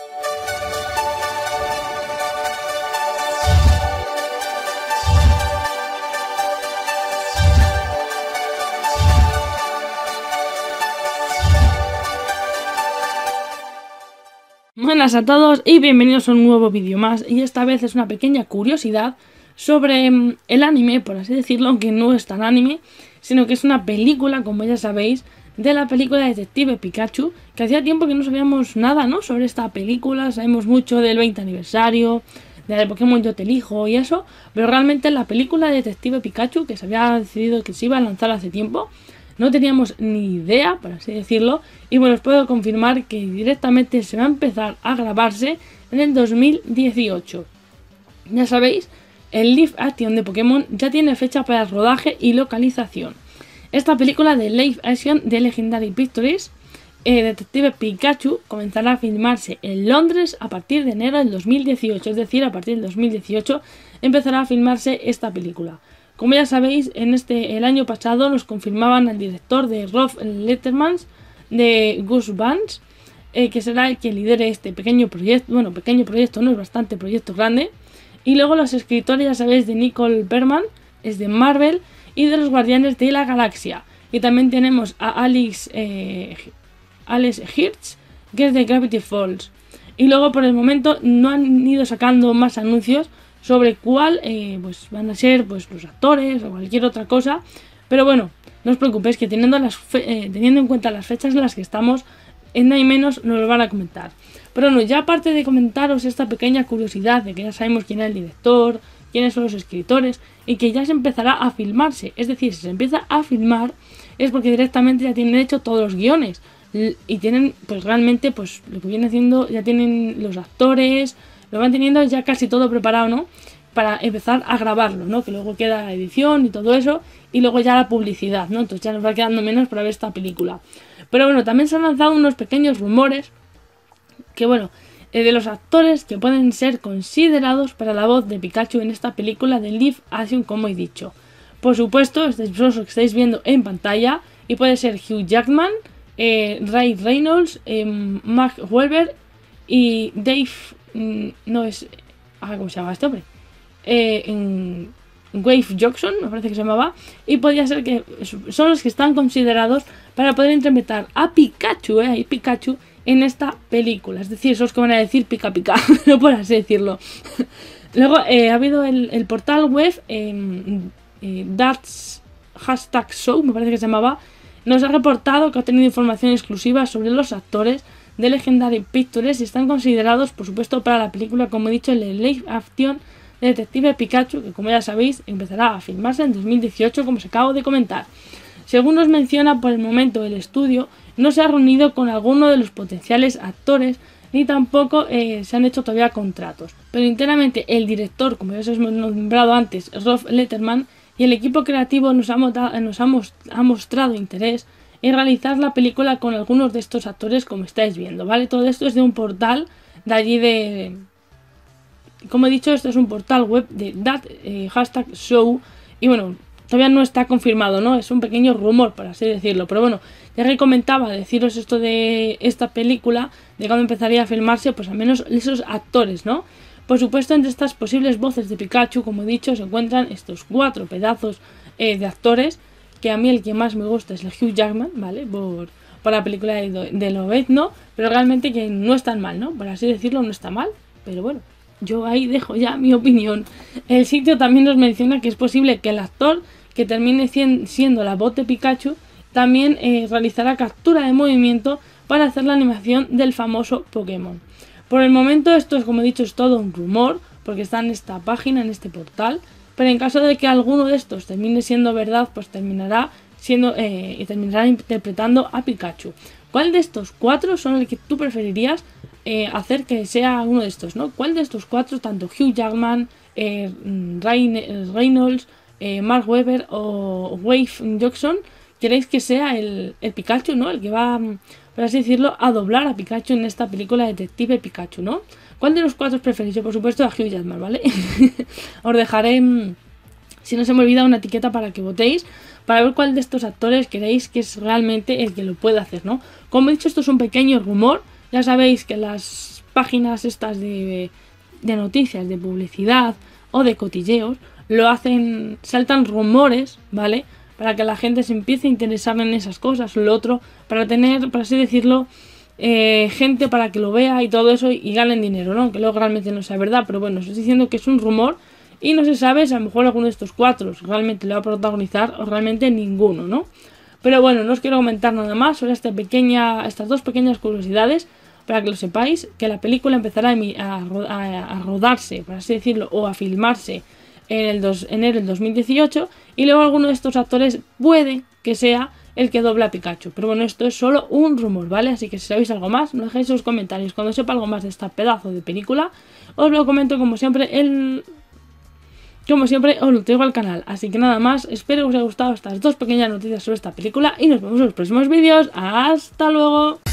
Buenas a todos y bienvenidos a un nuevo vídeo más, y esta vez es una pequeña curiosidad sobre el anime, por así decirlo, aunque no es tan anime, sino que es una película, como ya sabéis, de la película Detective Pikachu, que hacía tiempo que no sabíamos nada, ¿no?, sobre esta película. Sabemos mucho del 20 aniversario, de Pokémon Yo Te Elijo y eso, pero realmente la película Detective Pikachu, que se había decidido que se iba a lanzar hace tiempo, no teníamos ni idea, por así decirlo, y bueno, os puedo confirmar que directamente se va a empezar a grabarse en el 2018. Ya sabéis, el live action de Pokémon ya tiene fecha para el rodaje y localización. Esta película de live action de Legendary Pictures, Detective Pikachu, comenzará a filmarse en Londres a partir de enero del 2018, es decir, a partir del 2018 empezará a filmarse esta película. Como ya sabéis, el año pasado nos confirmaban al director de Rob Letterman de Goosebumps, que será el que lidere este pequeño proyecto. Bueno, pequeño proyecto no, es bastante proyecto grande. Y luego los escritores, ya sabéis, de Nicole Perman, es de Marvel, y de los Guardianes de la Galaxia. Y también tenemos a Alex Hirsch, que es de Gravity Falls. Y luego por el momento no han ido sacando más anuncios sobre cuál pues van a ser pues los actores o cualquier otra cosa, pero bueno, no os preocupéis, que teniendo en cuenta las fechas en las que estamos, en no hay menos nos lo van a comentar. Pero bueno, ya aparte de comentaros esta pequeña curiosidad de que ya sabemos quién es el director, quiénes son los escritores y que ya se empezará a filmarse, es decir, si se empieza a filmar es porque directamente ya tienen hecho todos los guiones y tienen pues realmente pues lo que viene haciendo, ya tienen los actores, lo van teniendo ya casi todo preparado, ¿no?, para empezar a grabarlo, ¿no?, que luego queda la edición y todo eso, y luego ya la publicidad, ¿no? Entonces ya nos va quedando menos para ver esta película. Pero bueno, también se han lanzado unos pequeños rumores que, bueno, de los actores que pueden ser considerados para la voz de Pikachu en esta película de live action, como he dicho. Por supuesto, este es lo que estáis viendo en pantalla, y puede ser Hugh Jackman, Ryan Reynolds, Mark Wahlberg y Dave... no es... ¿cómo se llama este hombre? Wave Jackson, me parece que se llamaba. Y podría ser que son los que están considerados para poder interpretar a Pikachu, Pikachu en esta película. Es decir, esos que van a decir pica pica, no por así decirlo. Luego ha habido el portal web That's Hashtag Show, me parece que se llamaba, nos ha reportado que ha tenido información exclusiva sobre los actores de Legendary Pictures y están considerados, por supuesto, para la película, como he dicho, el live action de Detective Pikachu, que como ya sabéis empezará a filmarse en 2018, como os acabo de comentar. Según nos menciona, por el momento el estudio no se ha reunido con alguno de los potenciales actores, ni tampoco se han hecho todavía contratos, pero internamente el director, como ya os hemos nombrado antes, Rob Letterman, y el equipo creativo nos ha mostrado interés en realizar la película con algunos de estos actores, como estáis viendo, ¿vale? Todo esto es de un portal de allí de... Como he dicho, esto es un portal web de Hashtag Show, y bueno, todavía no está confirmado, ¿no? Es un pequeño rumor, por así decirlo, pero bueno, ya que comentaba deciros esto de esta película, de cuándo empezaría a filmarse, pues al menos esos actores, ¿no? Por supuesto, entre estas posibles voces de Pikachu, como he dicho, se encuentran estos 4 pedazos de actores, que a mí el que más me gusta es el Hugh Jackman, ¿vale? Por la película de Lobezno, pero realmente que no es tan mal, ¿no? Por así decirlo, no está mal, pero bueno, yo ahí dejo ya mi opinión. El sitio también nos menciona que es posible que el actor que termine siendo la voz de Pikachu también realizará captura de movimiento para hacer la animación del famoso Pokémon. Por el momento esto es, como he dicho, es todo un rumor, porque está en esta página, en este portal, pero en caso de que alguno de estos termine siendo verdad, pues terminará interpretando a Pikachu. ¿Cuál de estos 4 son el que tú preferirías hacer que sea uno de estos, ¿no? ¿Cuál de estos 4, tanto Hugh Jackman, Reynolds, Mark Webber o Wave Jackson, queréis que sea el Pikachu, ¿no? El que va, por así decirlo, a doblar a Pikachu en esta película Detective Pikachu, ¿no? ¿Cuál de los 4 preferís? Yo, por supuesto, a Hugh Jackman, ¿vale? Os dejaré, si no se me olvida, una etiqueta para que votéis, para ver cuál de estos actores queréis que es realmente el que lo pueda hacer, ¿no? Como he dicho, esto es un pequeño rumor, Ya sabéis que las páginas estas de noticias, de publicidad o de cotilleos, lo hacen, saltan rumores, ¿vale? Para que la gente se empiece a interesar en esas cosas. Lo otro, para tener, por así decirlo, gente para que lo vea y todo eso y ganen dinero, ¿no? Que luego realmente no sea verdad, pero bueno, os estoy diciendo que es un rumor y no se sabe si a lo mejor alguno de estos 4 realmente lo va a protagonizar o realmente ninguno, ¿no? Pero bueno, no os quiero comentar nada más sobre estas 2 pequeñas curiosidades, para que lo sepáis, que la película empezará a rodarse, por así decirlo, o a filmarse en enero del 2018, y luego alguno de estos actores puede que sea el que dobla a Pikachu. Pero bueno, esto es solo un rumor, ¿vale? Así que si sabéis algo más, no dejéis en los comentarios. Cuando sepa algo más de esta pedazo de película, os lo comento como siempre os lo traigo al canal. Así que nada más, espero que os haya gustado estas 2 pequeñas noticias sobre esta película y nos vemos en los próximos vídeos. ¡Hasta luego!